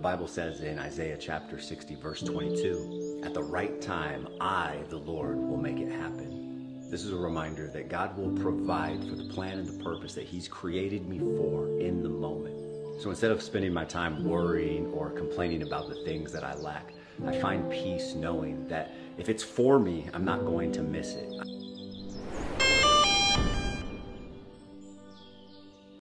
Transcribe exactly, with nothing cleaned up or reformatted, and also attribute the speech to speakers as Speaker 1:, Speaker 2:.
Speaker 1: Bible says in Isaiah chapter sixty, verse twenty-two, at the right time, I, the Lord, will make it happen. This is a reminder that God will provide for the plan and the purpose that He's created me for in the moment. So instead of spending my time worrying or complaining about the things that I lack, I find peace knowing that if it's for me, I'm not going to miss it.